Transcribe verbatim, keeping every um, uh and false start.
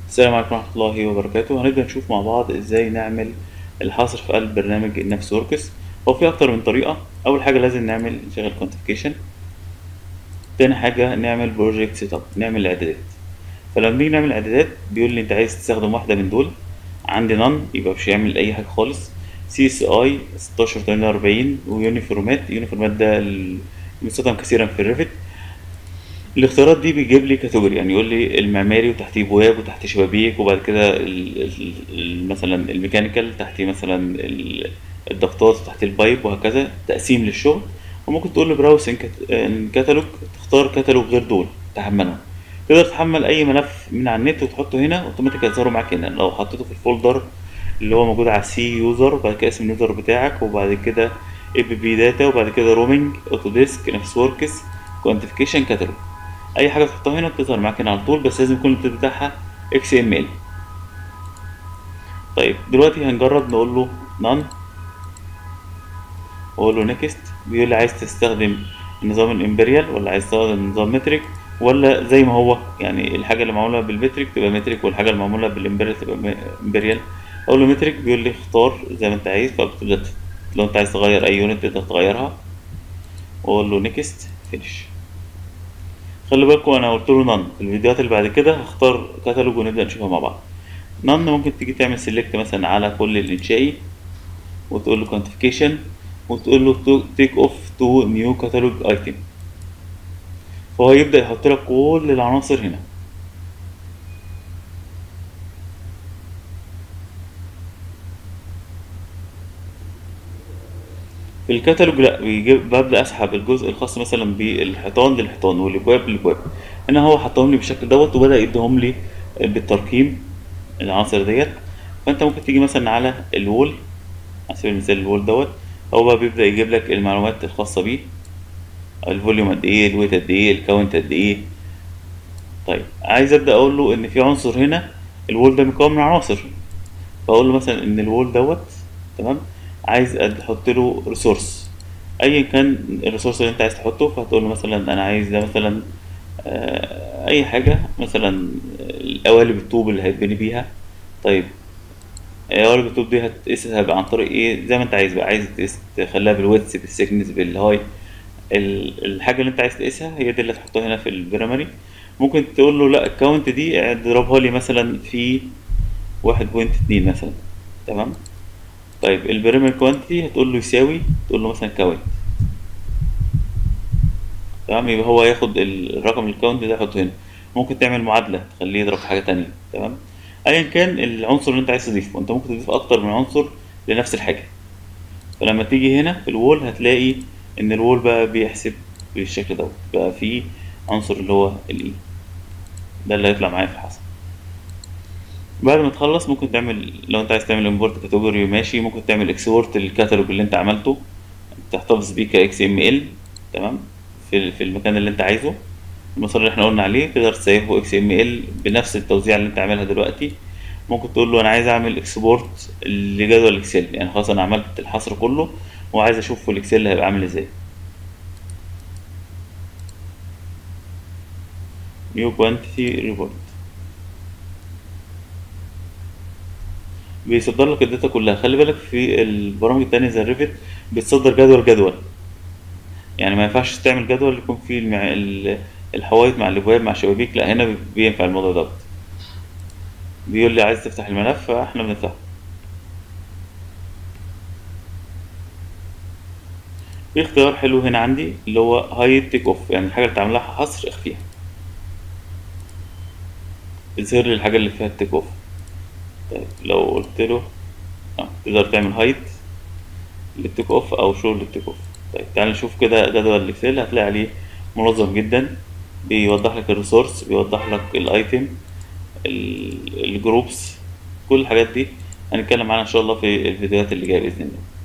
السلام عليكم ورحمة الله وبركاته. هنبدأ نشوف مع بعض ازاي نعمل الحصر في قلب برنامج النفس وركس. هو في أكتر من طريقة. أول حاجة لازم نعمل نشغل كونتيفيكيشن. تاني حاجة نعمل بروجكت سيت اب، نعمل إعدادات. فلما نيجي نعمل إعدادات بيقول لي أنت عايز تستخدم واحدة من دول. عندي نون يبقى مش هيعمل أي حاجة خالص. سي اس اي ستاشر تمانية وأربعين ويونيفورمات. يونيفورمات ده ال- بيستخدم كثيرا في الريفت. الاختيارات دي بيجيب لي كاتيجوري، يعني يقول لي المعماري وتحتيه بواب وتحت شبابيك، وبعد كده ال- ال- ال- مثلا الميكانيكال تحتيه مثلا ال- الضغطات وتحتيه البايب، وهكذا تقسيم للشغل. وممكن تقول له براوس ان كت- إن كتالوج، تختار كتالوج غير دول تحملهم. تقدر تحمل اي ملف من على النت وتحطه هنا اوتوماتيك، هيظهروا معاك هنا. لو حطيته في الفولدر اللي هو موجود على السي يوزر، وبعد كده اسم اليوزر بتاعك، وبعد كده اي بي بي داتا، وبعد كده رومينج اوتوديسك نفس وركس كوانتيفيكيشن كاتالوج. اي حاجه تحطها هنا بتظهر معاك هنا على طول، بس لازم يكون التيب بتاعها اكس ام ال. طيب دلوقتي هنجرب نقول له نان، واقول له نيكست. بيقول لي عايز تستخدم نظام الامبريال ولا عايز تستخدم نظام متريك، ولا زي ما هو يعني الحاجه اللي معموله بالمتريك تبقى متريك والحاجه اللي معموله بالامبريال تبقى م- امبريال. اقول له متريك، بيقول لي اختار زي ما انت عايز، فبتبدا ت- لو انت عايز تغير اي يونت تقدر تغيرها. واقول له نيكست فينيش. خلي بالكم انا قلت له نان. في الفيديوهات اللي بعد كده هختار كتالوج ونبدا نشوفها مع بعض. نان ممكن تيجي تعمل سيلكت مثلا على كل الانشائي، وتقول له كوانتيفيكيشن، وتقول له تيك اوف تو نيو كاتالوج ايتم، فهو يبدا يحط لك كل العناصر هنا. في الكتالوج لا، بيجيب ببدا اسحب الجزء الخاص مثلا بالحيطان للحيطان والابواب للابواب. هنا هو حطهم لي بالشكل دوت، وبدا يديهم لي بالترقيم العناصر ديت. فانت ممكن تيجي مثلا على الوول، على سبيل المثال الوول دوت، هو بقى بيبدا يجيب لك المعلومات الخاصه بيه، الفوليوم قد ايه، الويت قد ايه، الكاونت قد ايه. طيب عايز ابدا اقول له ان في عنصر هنا، الوول ده مكون من عناصر، فاقول له مثلا ان الوول دوت تمام، عايز احط له ريسورس ايا كان الريسورس اللي انت عايز تحطه. فهتقول له مثلا انا عايز ده مثلا آه، اي حاجه، مثلا القوالب الطوب اللي هيتبني بيها. طيب قوالب الطوب دي هتقيسها بقى عن طريق ايه؟ زي ما انت عايز بقى، عايز تقيس تخليها بالويدث بالسيكنس بالهاي. ال- الحاجة اللي انت عايز تقيسها هي دي اللي تحطها هنا في البريمري. ممكن تقول له لا، الكاونت دي اضربها لي مثلا في واحد بوينت اتنين مثلا. تمام. طيب البريمري كوانتيتي هتقول له يساوي، تقول له مثلا كاونت. تمام، يبقى هو ياخد ال- الرقم الكاونت ده يحطه هنا. ممكن تعمل معادلة تخليه يضرب في حاجة تانية. تمام. ايا كان العنصر اللي انت عايز تضيفه، انت ممكن تضيف اكتر من عنصر لنفس الحاجة. فلما تيجي هنا في الوول هتلاقي ان الوول بقى بيحسب بالشكل دوت، بقى فيه عنصر اللي هو الاي، ده اللي هيطلع معايا في الحصر. بعد ما تخلص ممكن تعمل، لو انت عايز تعمل امبورت كاتيجوري ماشي، ممكن تعمل اكسبورت للكاتالوج اللي انت عملته، تحتفظ بيه كاكس ام ال. تمام. في في المكان اللي انت عايزه، المسار اللي احنا قلنا عليه، تقدر تسيبه اكس ام ال بنفس التوزيع اللي انت عاملها دلوقتي. ممكن تقول له انا عايز اعمل اكسبورت لجدول اكسل، يعني خلاص انا عملت الحصر كله وعايز اشوف في الاكسل هيبقى عامل ازاي. نيو كوانتيتي ريبورت، بيصدر لك الداتا كلها. خلي بالك في البرامج التانية زي الريفت بتصدر جدول جدول، يعني ما ينفعش تعمل جدول يكون فيه المع... ال- الحوايط مع الابواب مع الشبابيك، لا هنا بينفع الموضوع ده. بيقول لي عايز تفتح الملف، فاحنا بنفتحه. في اختيار حلو هنا عندي اللي هو هايد تيك اوف، يعني الحاجه اللي تعمل لها حصر اخفيها، بتظهر لي الحاجه اللي فيها التيك اوف. طيب لو قلت له اه تقدر تعمل هايد للتيك اوف او شو للتيك اوف. طيب تعال نشوف كده جدول الاكسل، هتلاقي عليه منظم جدا، بيوضح لك الريسورس، بيوضح لك الايتم، الجروبس، كل الحاجات دي هنتكلم عنها ان شاء الله في الفيديوهات اللي جايه باذن الله.